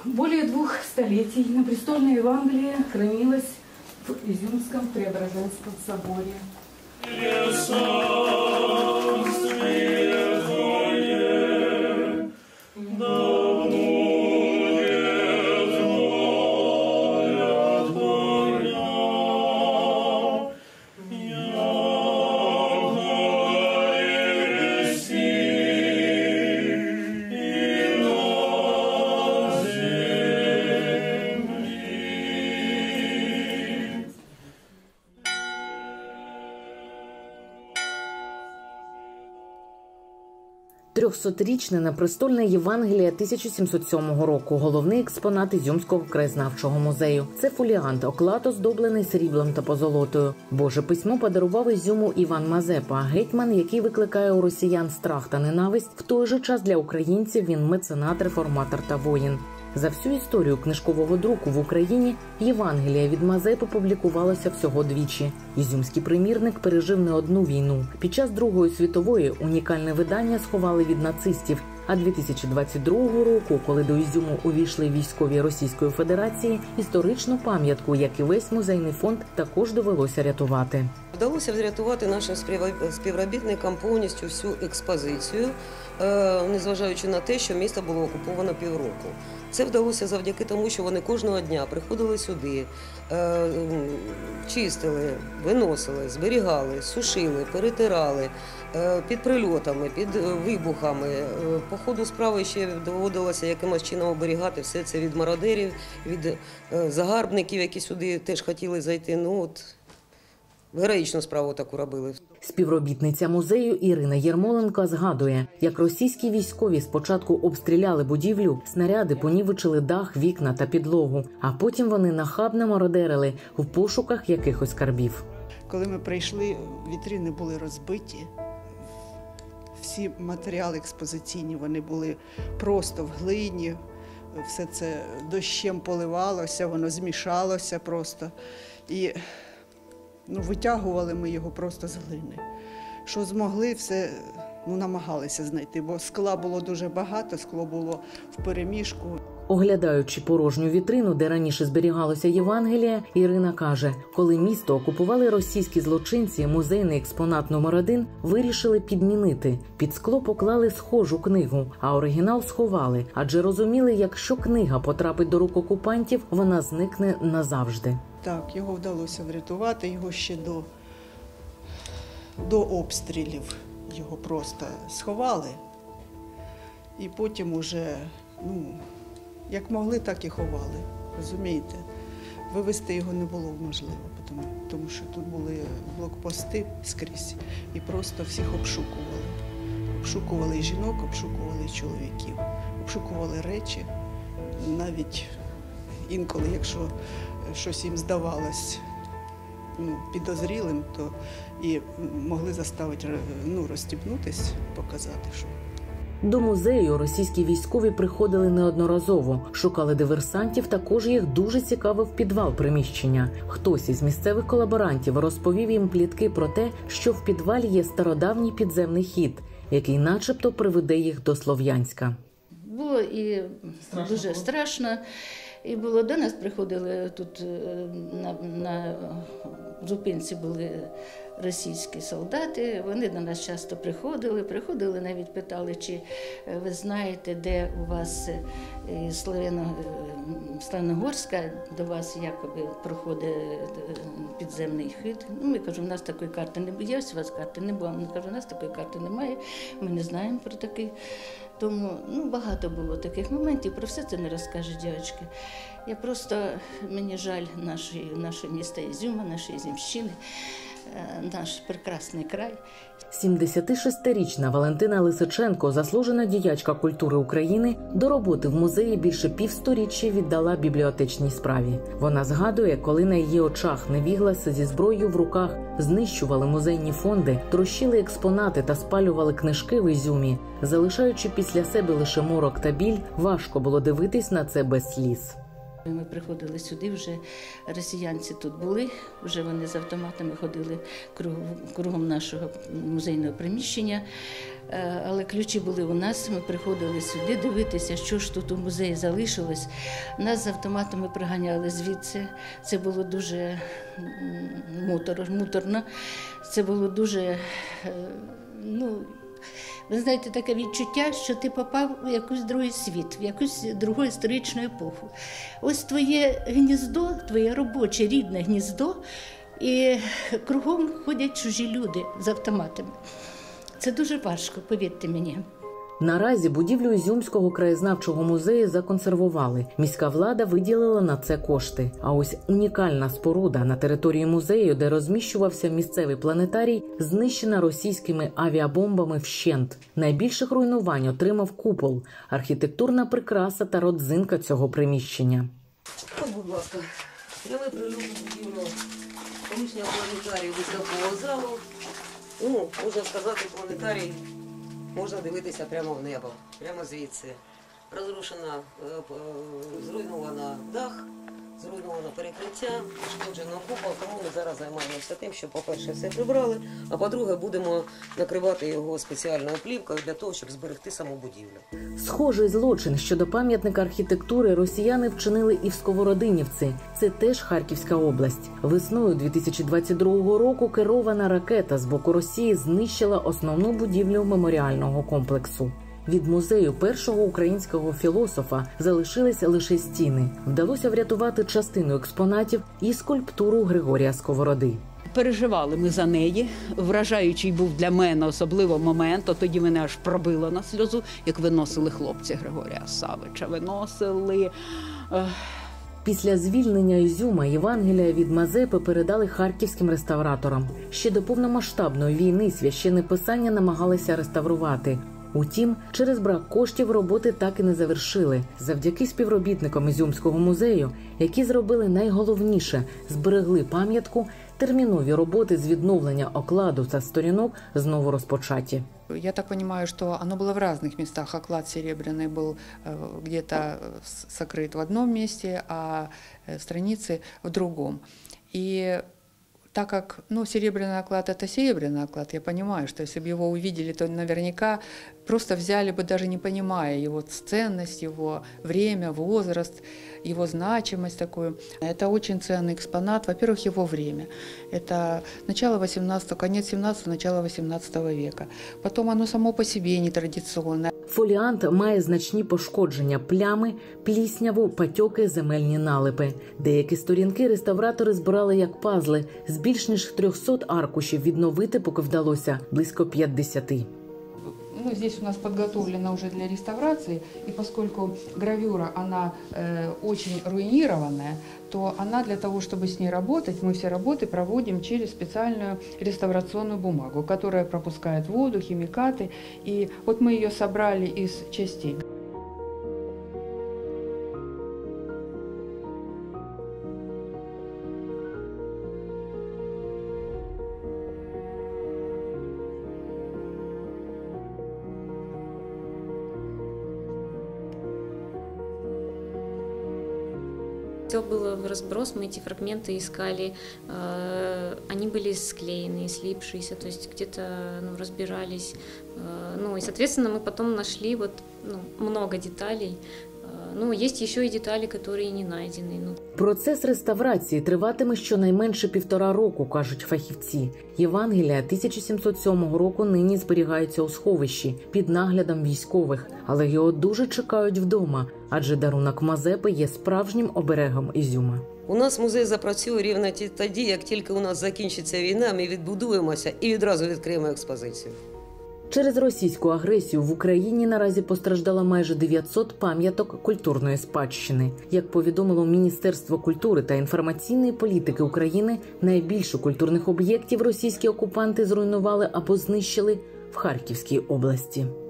Более 2 столетий на престольной Евангелии хранилось в Изюмском Преображенском соборе. Трьохсотрічне непрестольне Євангеліє 1707 року – головний експонат Ізюмського краєзнавчого музею. Це фоліант, оклад оздоблений сріблом та позолотою. Боже письмо подарував Ізюму Іван Мазепа, гетьман, який викликає у росіян страх та ненависть. В той же час для українців він меценат, реформатор та воїн. За всю історію книжкового друку в Україні Євангелія від Мазепи публікувалося всього двічі. Ізюмський примірник пережив не одну війну. Під час Другої світової унікальне видання сховали від нацистів, а 2022 року, коли до Ізюму увійшли військові Російської Федерації, історичну пам'ятку, як і весь музейний фонд, також довелося рятувати. Вдалося врятувати нашим співробітникам повністю всю експозицію, незважаючи на те, що місто було окуповано півроку. Це вдалося завдяки тому, що вони кожного дня приходили сюди, чистили, виносили, зберігали, сушили, перетирали під прильотами, під вибухами. По ходу справи ще доводилося якимось чином оберігати все це від мародерів, від загарбників, які сюди теж хотіли зайти. Героїчну справу таку робили. Співробітниця музею Ірина Єрмоленко згадує, як російські військові спочатку обстріляли будівлю, снаряди понівечили дах, вікна та підлогу, а потім вони нахабно мародерили в пошуках якихось скарбів. Коли ми прийшли, вітрини були розбиті, всі матеріали експозиційні, вони були просто в глині, все це дощем поливалося, воно змішалося просто. І витягували ми його просто з глини. Що змогли, все намагалися знайти, бо скла було дуже багато, скло було вперемішку. Оглядаючи порожню вітрину, де раніше зберігалося Євангеліє, Ірина каже, коли місто окупували російські злочинці, музейний експонат номер 1 вирішили підмінити. Під скло поклали схожу книгу, а оригінал сховали, адже розуміли, якщо книга потрапить до рук окупантів, вона зникне назавжди. Так, його вдалося врятувати, його ще до обстрілів його просто сховали. І потім уже, як могли, так і ховали, розумієте. Вивезти його не було можливо, тому що тут були блокпости скрізь і просто всіх обшукували. Обшукували і жінок, обшукували і чоловіків, обшукували речі, навіть інколи, якщо щось їм здавалось підозрілим, то і могли заставити розстібнутись, показати, що. До музею російські військові приходили неодноразово, шукали диверсантів, також їх дуже цікавив підвал приміщення. Хтось із місцевих колаборантів розповів їм плітки про те, що в підвалі є стародавній підземний хід, який начебто приведе їх до Слов'янська. Було і дуже страшно. І було, до нас приходили тут на зупинці були російські солдати, вони до нас часто приходили, навіть питали, чи ви знаєте, де у вас Славяногорська, до вас якоби проходить підземний хід. Ми кажемо, у нас такої карти не було, є у вас карти не було, ми кажемо, у нас такої карти немає, ми не знаємо про такий. Тому багато було таких моментів, про все це не розкажуть дівчатки. Мені жаль нашого міста Ізюма, нашої Ізюмщини, наш прекрасний край. 76-річна Валентина Лисиченко, заслужена діячка культури України, до роботи в музеї більше півсторіччя віддала бібліотечній справі. Вона згадує, коли на її очах невігласи зі зброєю в руках знищували музейні фонди, трощили експонати та спалювали книжки в Ізюмі, залишаючи після себе лише морок та біль, важко було дивитись на це без сліз. Ми приходили сюди, вже росіянці тут були, вже вони з автоматами ходили кругом нашого музейного приміщення, але ключі були у нас, ми приходили сюди дивитися, що ж тут у музеї залишилось. Нас з автоматами приганяли звідси, це було дуже муторно, це було дуже, ви знаєте, таке відчуття, що ти попав у якийсь другий світ, в якусь другу історичну епоху. Ось твоє гніздо, твоє робоче, рідне гніздо, і кругом ходять чужі люди з автоматами. Це дуже важко, повірте мені. Наразі будівлю Ізюмського краєзнавчого музею законсервували. Міська влада виділила на це кошти. А ось унікальна споруда на території музею, де розміщувався місцевий планетарій, знищена російськими авіабомбами вщент. Найбільших руйнувань отримав купол, архітектурна прикраса та родзинка цього приміщення. От, будь ласка, прямий прильот будівлю колишнього планетарію виставкового залу. Можна сказати, планетарій можна дивитися прямо в небо, прямо звідси. Розрушена, зруйнована дах, зруйновано перекриття, пошкоджено купол, тому ми зараз займаємося тим, що, по-перше, все прибрали, а по-друге, будемо накривати його спеціальною плівкою для того, щоб зберегти саму будівлю. Схожий злочин щодо пам'ятника архітектури росіяни вчинили і в Сковородинівці. Це теж Харківська область. Весною 2022 року керована ракета з боку Росії знищила основну будівлю меморіального комплексу. Від музею першого українського філософа залишились лише стіни. Вдалося врятувати частину експонатів і скульптуру Григорія Сковороди. Переживали ми за неї. Вражаючий був для мене особливо момент. Тоді мене аж пробило на сльозу, як виносили хлопці Григорія Савича. Виносили. Після звільнення Ізюма Євангелія від Мазепи передали харківським реставраторам. Ще до повномасштабної війни священне писання намагалися реставрувати. Утім, через брак коштів роботи так і не завершили. Завдяки співробітникам Ізюмського музею, які зробили найголовніше – зберегли пам'ятку, термінові роботи з відновлення окладу та сторінок знову розпочаті. Я так понимаю, что оно было в разных местах. Оклад серебряный был где-то сокрыт в одном месте, а страницы в другом. И так как серебряный оклад – это серебряный оклад, я понимаю, что если бы его увидели, то наверняка просто взяли бы, даже не понимая его ценность, его время, возраст, его значимость такую. Это очень ценный экспонат. Во-первых, его время. Это начало 18-го, конец 17-го, начало 18 века. Потом оно само по себе нетрадиционное. Фоліант має значні пошкодження, плями, плісняву, патьоки, земельні налипи. Деякі сторінки реставратори збирали як пазли. З більш ніж 300 аркушів відновити поки вдалося близько 50. Здесь у нас подготовлено уже для реставрации, и поскольку гравюра, она очень руинированная, то она для того, чтобы с ней работать, мы все работы проводим через специальную реставрационную бумагу, которая пропускает воду, химикаты, и вот мы ее собрали из частей. Все было в разброс, мы эти фрагменты искали, они были склеены, слипшиеся, то есть где-то разбирались. И, соответственно, мы потом нашли много деталей. Есть еще и детали, которые не найдены. Процес реставрації триватиме щонайменше 1,5 року, кажуть фахівці. Євангелія 1707 року нині зберігається у сховищі під наглядом військових, але його дуже чекають вдома, адже дарунок Мазепи є справжнім оберегом Ізюма. У нас музей запрацює рівно тоді, як тільки у нас закінчиться війна, ми відбудуємося і відразу відкриємо експозицію. Через російську агресію в Україні наразі постраждало майже 900 пам'яток культурної спадщини. Як повідомило Міністерство культури та інформаційної політики України, найбільше культурних об'єктів російські окупанти зруйнували або знищили в Харківській області.